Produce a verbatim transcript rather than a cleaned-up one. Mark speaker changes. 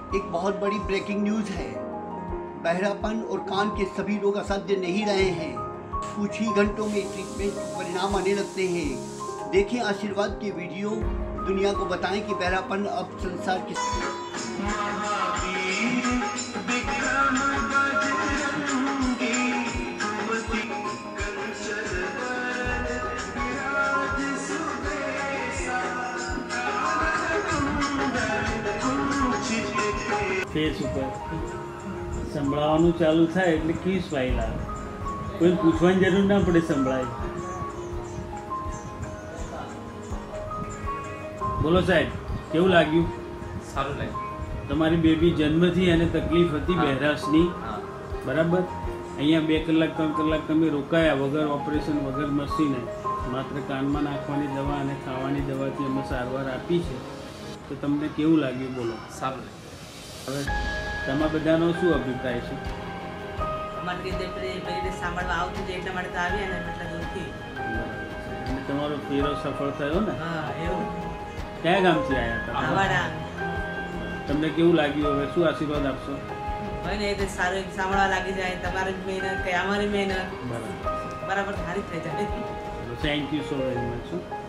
Speaker 1: एक बहुत बड़ी ब्रेकिंग न्यूज़ है। बहरापन और कान के सभी रोग असाध्य नहीं रहे हैं। कुछ ही घंटों में ट्रीटमेंट परिणाम आने लगते हैं। देखें आशीर्वाद की वीडियो, दुनिया को बताएं कि बहरापन अब संसार की
Speaker 2: फेस ઉપર સંભળાવવાનું ચાલુ થાય એટલે કેવી સ્માઈલ આવે, કોઈ પૂછવાની જરૂર ના પડે, સંભળાય. બોલો સાહેબ, કેવું લાગ્યું?
Speaker 3: સારું લાગ્યું.
Speaker 2: તમારી બેબી જન્મથી એને તકલીફ હતી બહેરાશની, બરાબર? અહીંયા બે કલાક ત્રણ કલાક તમે રોકાયા વગર ઓપરેશન વગર મશીને, માત્ર કાનમાં નાખવાની દવા અને ખાવાની દવાથી અમે સારવાર આપી છે. તો તમને કેવું લાગ્યું બોલો?
Speaker 3: સારું લાગ્યું.
Speaker 2: હવે તમારા બધાનો શું અભિપ્રાય છે?
Speaker 4: અમારી રીતે પેલી સાંભળવા આવતું છે એટલા માટે તો આવ્યા ને એટલા દૂરથી.
Speaker 2: અને તમારો ફેરો સફળ થયો ને?
Speaker 4: હા, એવું.
Speaker 2: કયા ગામથી આવ્યા હતા?
Speaker 4: આવાડા.
Speaker 2: તમને કેવું લાગ્યું? હવે શું આશીર્વાદ આપશો?
Speaker 4: હોય ને એટલે સારું સાંભળવા લાગી જાય, તમારી મહેનત કે અમારી મહેનત
Speaker 2: બરાબર
Speaker 4: બરાબર સારી થઈ જાય.
Speaker 2: Thank you so very much.